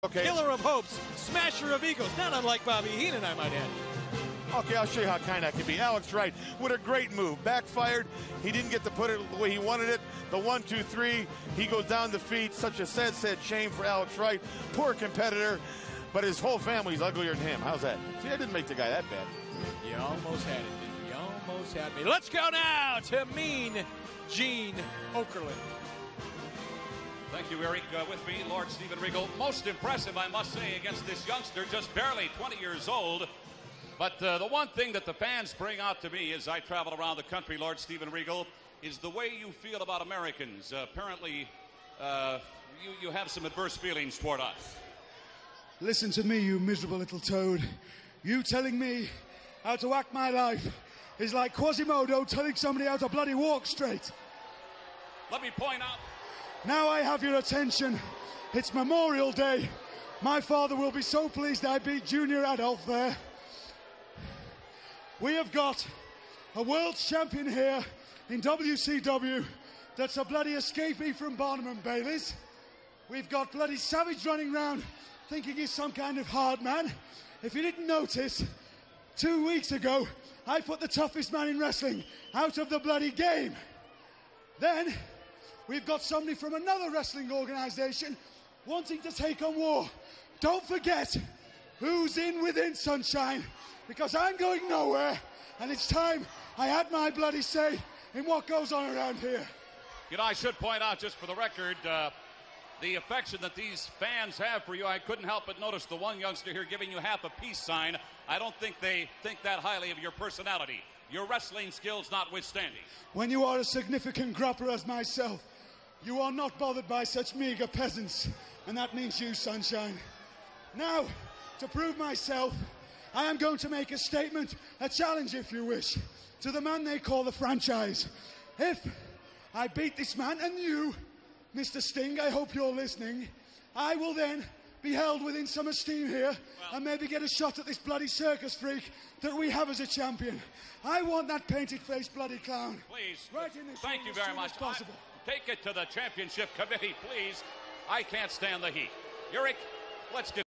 Okay. Killer of hopes, smasher of egos, not unlike Bobby Heenan, I might add. Okay, I'll show you how kind that can be. Alex Wright with a great move. Backfired. He didn't get to put it the way he wanted it. The 1, 2, 3. He goes down the feet. Such a sad shame for Alex Wright. Poor competitor. But his whole family's uglier than him. How's that? See, I didn't make the guy that bad. You almost had it, didn't you? You almost had me. Let's go now to Mean Gene Okerlund. Thank you, Eric. With me, Lord Steven Regal. Most impressive, I must say, against this youngster, just barely 20 years old. But the one thing that the fans bring out to me as I travel around the country, Lord Steven Regal, is the way you feel about Americans. Apparently, you have some adverse feelings toward us. Listen to me, you miserable little toad. You telling me how to act my life is like Quasimodo telling somebody how to bloody walk straight. Let me point out. Now I have your attention. It's Memorial Day. My father will be so pleased I beat Junior Adolf there. We have got a world champion here in WCW that's a bloody escapee from Barnum and Bailey's. We've got bloody Savage running around thinking he's some kind of hard man. If you didn't notice, 2 weeks ago, I put the toughest man in wrestling out of the bloody game. Then, we've got somebody from another wrestling organization wanting to take on war. Don't forget who's in within, Sunshine, because I'm going nowhere, and it's time I had my bloody say in what goes on around here. You know, I should point out, just for the record, the affection that these fans have for you. I couldn't help but notice the one youngster here giving you half a peace sign. I don't think they think that highly of your personality, your wrestling skills notwithstanding. When you are a significant grappler as myself, you are not bothered by such meager peasants, and that means you, Sunshine. Now, to prove myself, I am going to make a statement, a challenge if you wish, to the man they call the franchise. If I beat this man, and you, Mr. Sting, I hope you're listening, I will then be held within some esteem here and maybe get a shot at this bloody circus freak that we have as a champion. I want that painted-faced bloody clown. Please, right in this thank you very much. Possible. Take it to the championship committee, please. I can't stand the heat. Eric, let's get